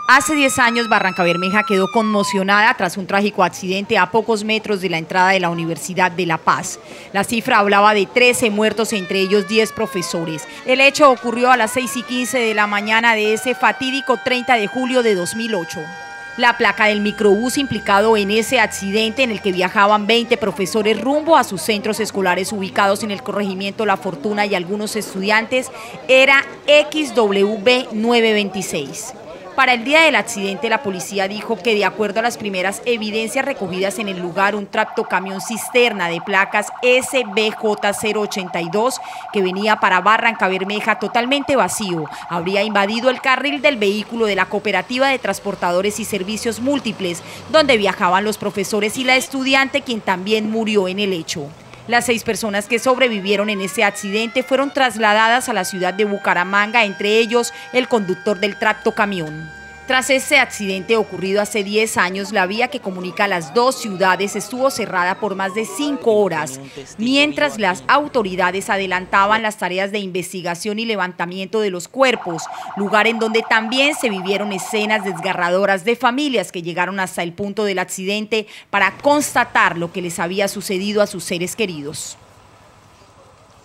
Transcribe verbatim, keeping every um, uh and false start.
Hace diez años, Barrancabermeja quedó conmocionada tras un trágico accidente a pocos metros de la entrada de la Universidad de La Paz. La cifra hablaba de trece muertos, entre ellos diez profesores. El hecho ocurrió a las seis y quince de la mañana de ese fatídico treinta de julio de dos mil ocho. La placa del microbús implicado en ese accidente, en el que viajaban veinte profesores rumbo a sus centros escolares ubicados en el corregimiento La Fortuna y algunos estudiantes, era X W B nueve veintiséis. Para el día del accidente, la policía dijo que, de acuerdo a las primeras evidencias recogidas en el lugar, un tractocamión cisterna de placas S B J cero ochenta y dos, que venía para Barrancabermeja totalmente vacío, habría invadido el carril del vehículo de la Cooperativa de Transportadores y Servicios Múltiples, donde viajaban los profesores y la estudiante, quien también murió en el hecho. Las seis personas que sobrevivieron en ese accidente fueron trasladadas a la ciudad de Bucaramanga, entre ellos el conductor del tractocamión. Tras ese accidente ocurrido hace diez años, la vía que comunica las dos ciudades estuvo cerrada por más de cinco horas, mientras las autoridades adelantaban las tareas de investigación y levantamiento de los cuerpos, lugar en donde también se vivieron escenas desgarradoras de familias que llegaron hasta el punto del accidente para constatar lo que les había sucedido a sus seres queridos.